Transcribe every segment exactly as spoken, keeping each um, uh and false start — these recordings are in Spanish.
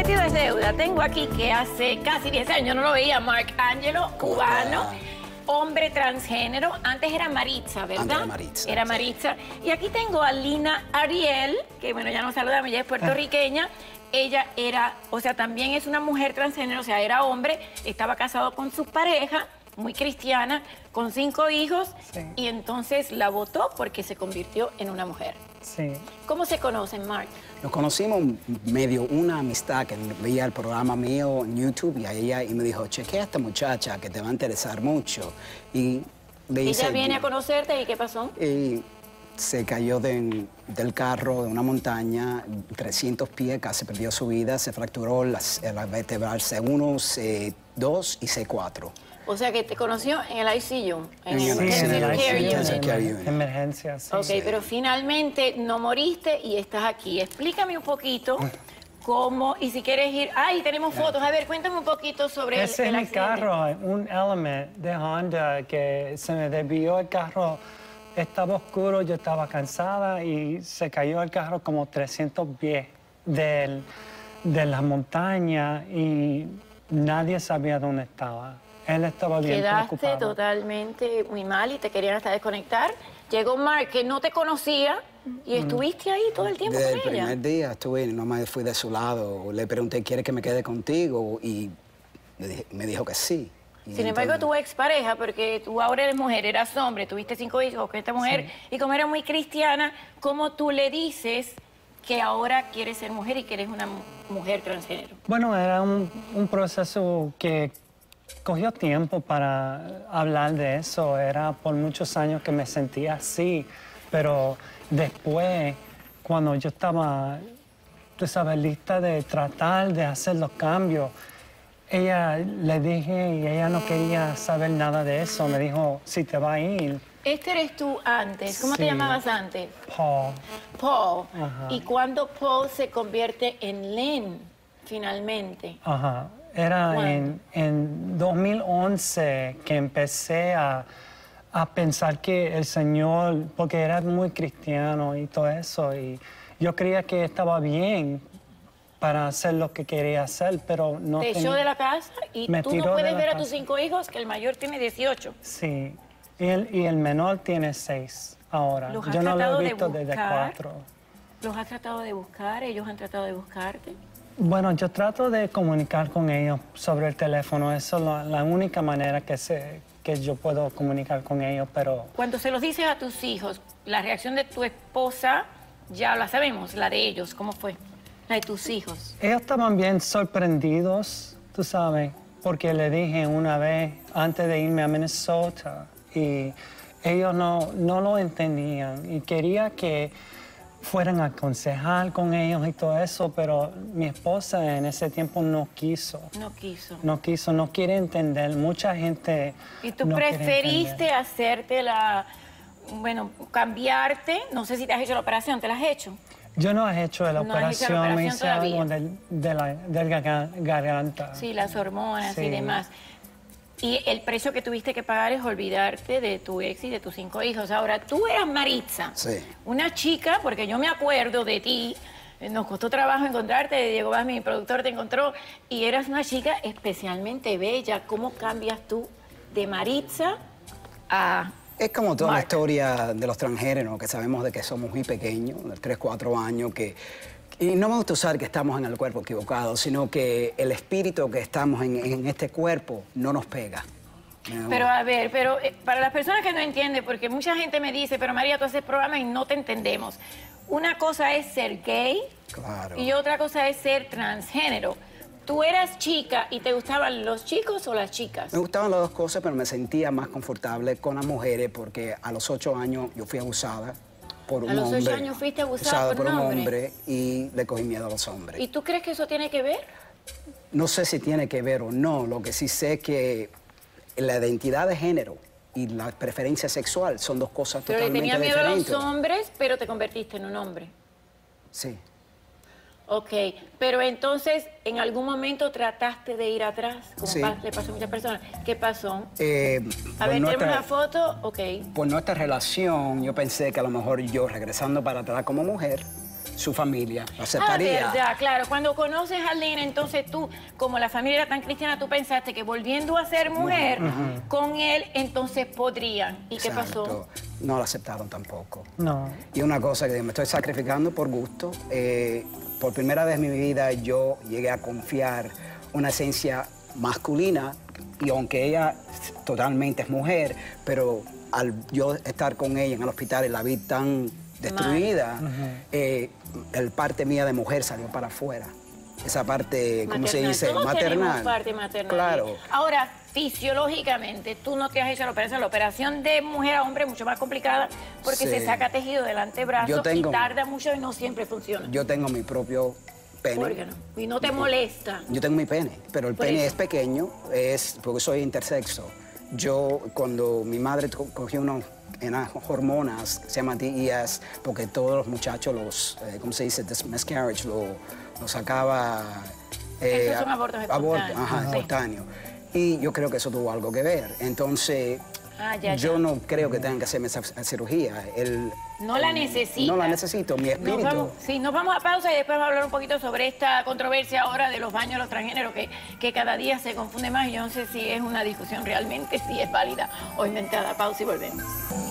prometido es deuda. Tengo aquí que hace casi diez años no lo veía, Mark Angelo, cubano, hombre transgénero. Antes era Maritza, ¿verdad? Antes era Maritza. Era Maritza. Sí. Y aquí tengo a Lina Ariel, que bueno, ya nos saludamos, ella es puertorriqueña. Ella era, o sea, también es una mujer transgénero, o sea, era hombre, estaba casado con su pareja, muy cristiana, con cinco hijos, sí. Y entonces la votó porque se convirtió en una mujer. Sí. ¿Cómo se conocen, Mark? Nos conocimos medio una amistad que veía el programa mío en YouTube y a ella y me dijo, chequea a esta muchacha que te va a interesar mucho. Y le ella hice, viene a conocerte y ¿qué pasó? Y se cayó de, del carro de una montaña, trescientos pies, casi perdió su vida, se fracturó las, la vertebral C uno, C dos y C cuatro. O sea, que te conoció en el I C U, en en el intensive care unit. Emergencia, sí. Ok, sí. pero finalmente no moriste y estás aquí. Explícame un poquito cómo, y si quieres ir... ¡Ay, tenemos fotos! A ver, cuéntame un poquito sobre Ese el, el es mi accidente. carro, un Element de Honda que se me desvió el carro. Estaba oscuro, yo estaba cansada y se cayó el carro como trescientos pies del, de la montaña y nadie sabía dónde estaba. Él estaba bien Quedaste preocupado. totalmente muy mal y te querían hasta desconectar. Llegó Mark, que no te conocía, y estuviste ahí todo el tiempo Desde con el ella. primer día estuve, no me fui de su lado. Le pregunté, ¿quiere que me quede contigo? Y me, dije, me dijo que sí. Y Sin embargo, entonces... tu expareja, porque tú ahora eres mujer, eras hombre, tuviste cinco hijos con esta mujer, sí. Y como era muy cristiana, ¿cómo tú le dices que ahora quieres ser mujer y que eres una mujer transgénero? Bueno, era un, un proceso que cogió tiempo para hablar de eso. Era por muchos años que me sentía así, pero después, cuando yo estaba, tú sabes, lista de tratar de hacer los cambios, ella le dije y ella no quería saber nada de eso. Me dijo, si te va a ir. Este eres tú antes. ¿Cómo sí. te llamabas antes? Paul. Paul. Ajá. ¿Y cuándo Paul se convierte en Lynn, finalmente? Ajá. Era en, en dos mil once que empecé a, a pensar que el Señor, porque era muy cristiano y todo eso, y yo creía que estaba bien para hacer lo que quería hacer, pero no... Te echó de la casa y Me tú no tiró de puedes la ver a casa. tus cinco hijos, que el mayor tiene dieciocho. Sí, y el, y el menor tiene seis ahora. ¿Los has Yo no lo tratado he de visto desde buscar? cuatro. ¿Los has tratado de buscar? ¿Ellos han tratado de buscarte? Bueno, yo trato de comunicar con ellos sobre el teléfono. Eso es la, la única manera que, se, que yo puedo comunicar con ellos, pero... Cuando se los dices a tus hijos, la reacción de tu esposa, ya la sabemos, la de ellos, ¿cómo fue? La de tus hijos. Ellos estaban bien sorprendidos, tú sabes, porque le dije una vez antes de irme a Minnesota y ellos no, no lo entendían y quería que fueran a aconsejar con ellos y todo eso, pero mi esposa en ese tiempo no quiso. No quiso. No quiso, no quiere entender. Mucha gente ¿Y tú no preferiste hacerte la, bueno, cambiarte? No sé si te has hecho la operación, ¿te la has hecho? Yo no he hecho la no operación, operación me hice algo del, de la, del garganta. Sí, las hormonas sí. y demás. Y el precio que tuviste que pagar es olvidarte de tu ex y de tus cinco hijos. Ahora, tú eras Maritza, sí. Una chica, porque yo me acuerdo de ti, nos costó trabajo encontrarte, Diego Vaz, mi productor, te encontró, y eras una chica especialmente bella. ¿Cómo cambias tú de Maritza a... Es como toda Mark. la historia de los transgéneros, que sabemos de que somos muy pequeños, de tres, cuatro años, que... Y no me gusta usar que estamos en el cuerpo equivocado, sino que el espíritu que estamos en, en este cuerpo no nos pega. ¿No? Pero a ver, pero eh, para las personas que no entienden, porque mucha gente me dice, pero María, tú haces programas y no te entendemos. Una cosa es ser gay, claro. Y otra cosa es ser transgénero. ¿Tú eras chica y te gustaban los chicos o las chicas? Me gustaban las dos cosas, pero me sentía más confortable con las mujeres porque a los ocho años yo fui abusada por un hombre. ¿A los ocho hombre, años fuiste abusada por por un un hombre? hombre y le cogí miedo a los hombres. ¿Y tú crees que eso tiene que ver? No sé si tiene que ver o no, lo que sí sé es que la identidad de género y la preferencia sexual son dos cosas pero totalmente diferentes. Pero le tenía diferentes. miedo a los hombres, pero te convertiste en un hombre. Sí. Ok, pero entonces, ¿en algún momento trataste de ir atrás? Como sí. pa le pasó a muchas personas. ¿Qué pasó? Eh, a ver, nuestra, tenemos la foto, ok. Por nuestra relación, yo pensé que a lo mejor yo, regresando para atrás como mujer, su familia lo Ah, aceptaría. verdad, claro. Cuando conoces a Lina, entonces tú, como la familia era tan cristiana, tú pensaste que volviendo a ser mujer uh-huh. con él, entonces podrían. ¿Y Exacto. qué pasó? No lo aceptaron tampoco. No. Y una cosa que me estoy sacrificando por gusto. Eh, por primera vez en mi vida yo llegué a confiar una esencia masculina, y aunque ella totalmente es mujer, pero al yo estar con ella en el hospital y la vi tan destruida, uh-huh. eh, el parte mía de mujer salió para afuera. Esa parte, ¿cómo se dice? Todos maternal. Parte maternal. Claro. Ahora, fisiológicamente, tú no te has hecho la operación. La operación de mujer a hombre es mucho más complicada porque sí. se saca tejido del antebrazo tengo, y tarda mucho y no siempre funciona. Yo tengo mi propio pene. ¿Por qué no? Y no te molesta. Yo tengo mi pene, pero el Por pene eso. es pequeño, es porque soy intersexo. Yo, cuando mi madre cogió unos unas hormonas, se llama D E S, porque todos los muchachos, los, eh, ¿cómo se dice? This miscarriage, lo, lo sacaba... Eh, Esos son abortos espontáneos. Aborto, ajá, sí. espontáneo. Y yo creo que eso tuvo algo que ver. Entonces, ah, ya, yo ya. no creo que tengan que hacerme esa cirugía. El, no la necesito. No la necesito, mi espíritu. Nos vamos, sí, nos vamos a pausa y después vamos a hablar un poquito sobre esta controversia ahora de los baños de los transgéneros, que, que cada día se confunde más y yo no sé si es una discusión realmente, si es válida o inventada. Pausa y volvemos.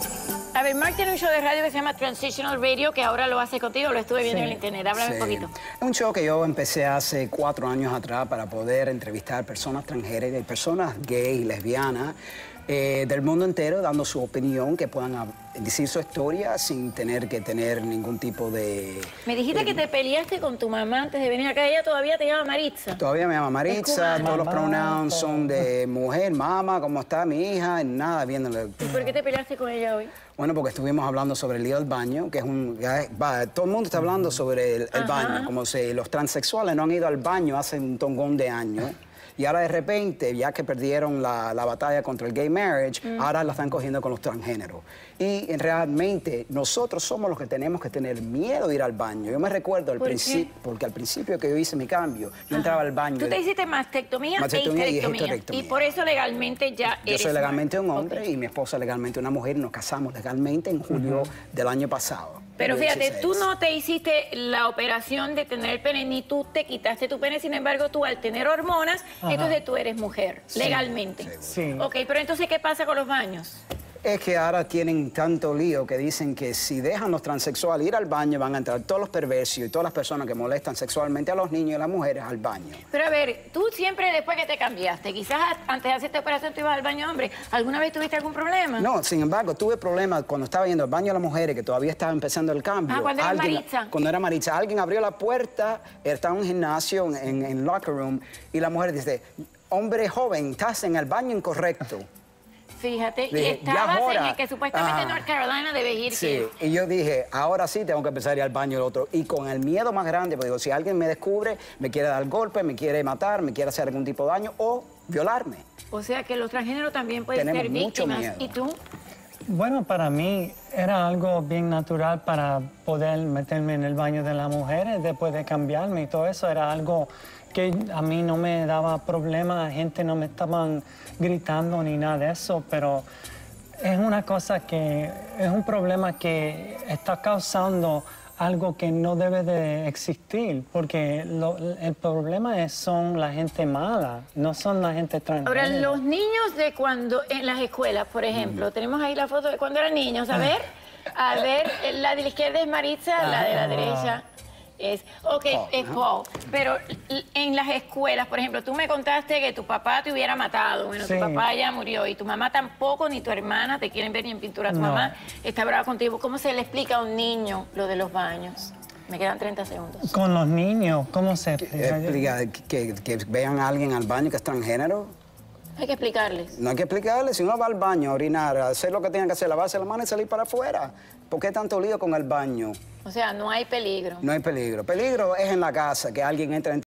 A ver, Mark tiene un show de radio que se llama Transitional Radio, que ahora lo hace contigo, lo estuve viendo sí. en el internet. Háblame sí. un poquito. Es un show que yo empecé hace cuatro años atrás para poder entrevistar personas extranjeras y personas gays y lesbianas eh, del mundo entero, dando su opinión, que puedan decir su historia sin tener que tener ningún tipo de... Me dijiste eh, que te peleaste con tu mamá antes de venir acá. Ella todavía te llama Maritza. Todavía me llama Maritza, todos los pronouns son de mujer, mamá, ¿cómo está mi hija? Nada, viéndole. ¿Y por qué te peleaste con ella hoy? Bueno, porque estuvimos hablando sobre el lío del baño, que es un... Va, todo el mundo está hablando sobre el, el baño, como si los transexuales no han ido al baño hace un tongón de años. Y ahora de repente, ya que perdieron la, la batalla contra el gay marriage, mm. ahora la están cogiendo con los transgéneros. Y realmente nosotros somos los que tenemos que tener miedo de ir al baño. Yo me recuerdo al principio, porque al principio que yo hice mi cambio, yo Ajá. entraba al baño. Tú te hiciste mastectomía, mastectomía e y histerectomía. histerectomía. Y por eso legalmente ya yo eres soy legalmente un hombre okay. y mi esposa legalmente una mujer y nos casamos legalmente en julio uh-huh. del año pasado. Pero fíjate, tú no te hiciste la operación de tener el pene, ni tú te quitaste tu pene, sin embargo, tú al tener hormonas, Ajá. entonces tú eres mujer, sí, legalmente. Sí. Ok, pero entonces, ¿qué pasa con los baños? Es que ahora tienen tanto lío que dicen que si dejan los transexuales ir al baño van a entrar todos los perversos y todas las personas que molestan sexualmente a los niños y a las mujeres al baño. Pero a ver, tú siempre después que te cambiaste, quizás antes de hacer esta operación tú ibas al baño hombre, ¿alguna vez tuviste algún problema? No, sin embargo, tuve problemas cuando estaba yendo al baño de las mujeres, que todavía estaba empezando el cambio. Ah, cuando era alguien, Maritza. Cuando era Maritza. Alguien abrió la puerta, estaba en un gimnasio, en, en locker room, y la mujer dice, hombre joven, estás en el baño incorrecto. Fíjate, dije, y estabas en el que supuestamente ah, en North Carolina debes ir. Sí, que... y yo dije, ahora sí tengo que empezar a ir al baño el otro. Y con el miedo más grande, porque digo, si alguien me descubre, me quiere dar golpe, me quiere matar, me quiere hacer algún tipo de daño o violarme. O sea que los transgéneros también pueden Tenemos ser mucho víctimas. Miedo. ¿Y tú? Bueno, para mí era algo bien natural para poder meterme en el baño de las mujeres después de cambiarme y todo eso. Era algo que a mí no me daba problema, gente no me estaban gritando ni nada de eso, pero es una cosa que es un problema que está causando algo que no debe de existir, porque lo, el problema es, son la gente mala, no son la gente transgénero. Ahora, los niños de cuando, en las escuelas, por ejemplo, mm. tenemos ahí la foto de cuando eran niños, a ver, a ver, la de la izquierda es Maritza, ah, la de la derecha es, ok, oh, es Paul, pero en las escuelas, por ejemplo, tú me contaste que tu papá te hubiera matado, bueno, sí. tu papá ya murió y tu mamá tampoco, ni tu hermana te quieren ver ni en pintura, tu no. mamá está brava contigo. ¿Cómo se le explica a un niño lo de los baños? Me quedan treinta segundos. Con los niños, ¿cómo se explica? explica que, que, que vean a alguien al baño que es transgénero. Hay que explicarles. No hay que explicarles. Si uno va al baño a orinar, a hacer lo que tiene que hacer, lavarse las manos y salir para afuera. ¿Por qué tanto lío con el baño? O sea, no hay peligro. No hay peligro. Peligro es en la casa, que alguien entra en